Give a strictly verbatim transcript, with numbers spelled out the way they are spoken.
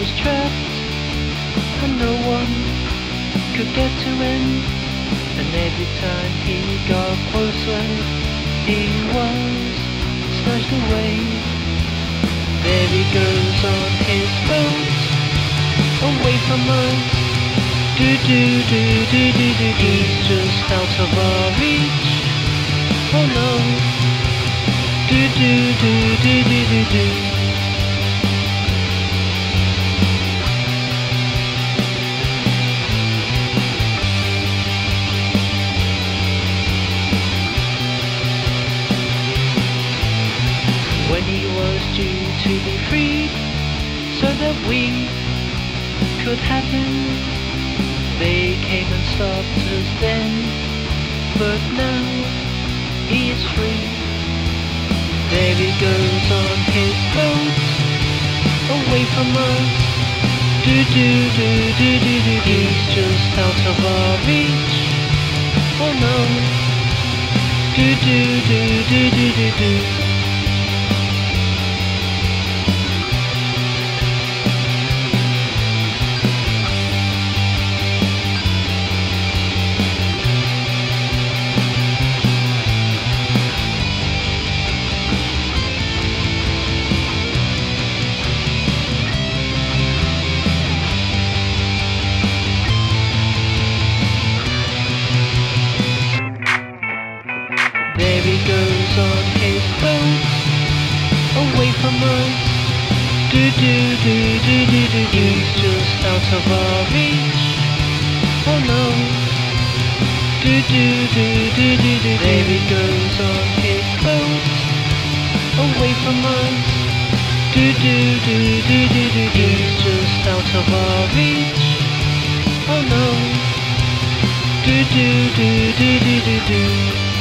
was trapped and no one could get to him. And every time he got closer, he was snatched away. There he goes on his boat, away from us. Do do do do do do do. He's just out of our reach. Oh no. Do do do do do do do. When he was due to be freed, so that we could have him, they came and stopped us then. But now he is free. There he goes on his boat, away from us. Do do do do do do. He's just out of our reach. Oh no. Do do do do do do do. There he goes on his boat, away from us. Do do do do do do. He's just out of our reach. Oh no. Do do do do do do. There he goes on his boat, away from us. Do do do do do do. He's just out of our reach. Oh no. Do do do do do do do.